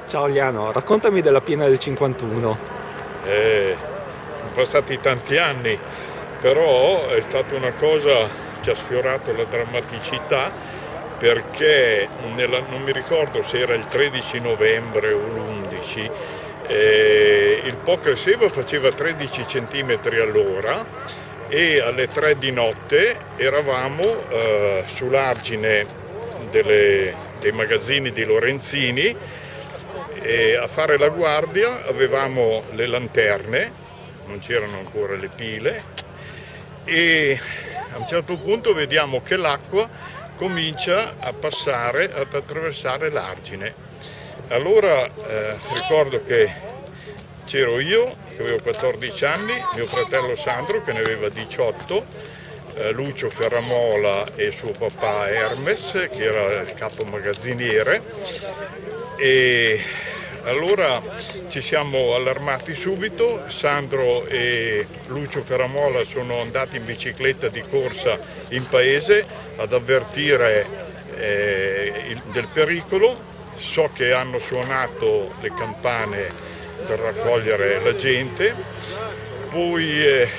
Ciao Liano, raccontami della piena del 51. Sono passati tanti anni, però è stata una cosa che ha sfiorato la drammaticità perché non mi ricordo se era il 13 novembre o l'11, il Po cresceva, faceva 13 centimetri all'ora e alle 3 di notte eravamo sull'argine dei magazzini di Lorenzini e a fare la guardia avevamo le lanterne, non c'erano ancora le pile, e a un certo punto vediamo che l'acqua comincia a passare, ad attraversare l'argine. Allora ricordo che c'ero io, che avevo 14 anni, mio fratello Sandro che ne aveva 18, Lucio Ferramola e suo papà Hermes, che era il capo magazziniere, e allora ci siamo allarmati subito. Sandro e Lucio Ferramola sono andati in bicicletta di corsa in paese ad avvertire del pericolo. So che hanno suonato le campane per raccogliere la gente, poi è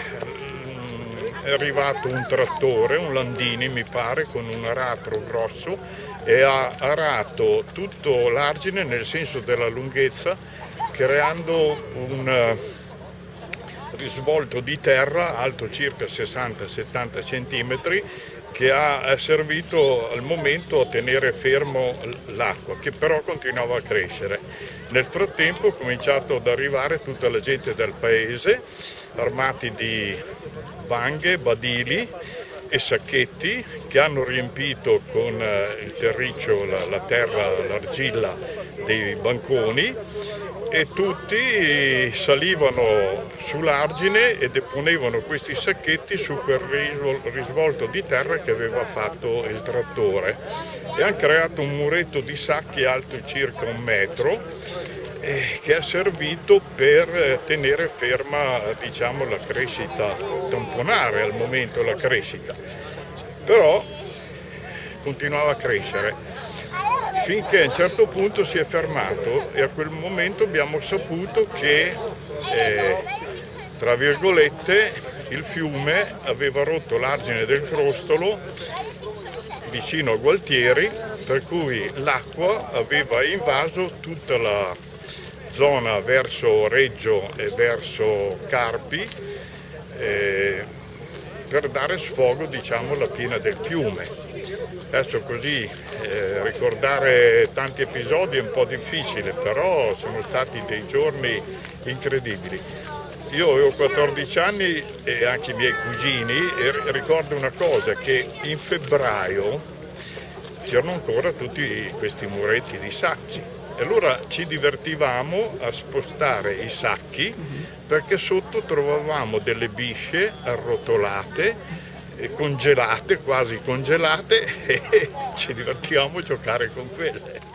arrivato un trattore, un Landini mi pare, con un aratro grosso e ha arato tutto l'argine nel senso della lunghezza, creando un risvolto di terra alto circa 60-70 centimetri che ha servito al momento a tenere fermo l'acqua, che però continuava a crescere. Nel frattempo è cominciato ad arrivare tutta la gente del paese, armati di banghe, badili e sacchetti, che hanno riempito con il terriccio, la terra, l'argilla dei banconi, e tutti salivano sull'argine e deponevano questi sacchetti su quel risvolto di terra che aveva fatto il trattore, e hanno creato un muretto di sacchi alto circa 1 metro che ha servito per tenere ferma, diciamo, la crescita, tamponare al momento la crescita, però continuava a crescere finché a un certo punto si è fermato, e a quel momento abbiamo saputo che, tra virgolette, il fiume aveva rotto l'argine del Crostolo vicino a Gualtieri, per cui l'acqua aveva invaso tutta la zona verso Reggio e verso Carpi, per dare sfogo, diciamo, alla piena del fiume. Adesso così ricordare tanti episodi è un po' difficile, però sono stati dei giorni incredibili. Io avevo 14 anni e anche i miei cugini, e ricordo una cosa, che in febbraio c'erano ancora tutti questi muretti di sacchi. E allora ci divertivamo a spostare i sacchi perché sotto trovavamo delle bisce arrotolate e congelate, quasi congelate, e ci divertivamo a giocare con quelle.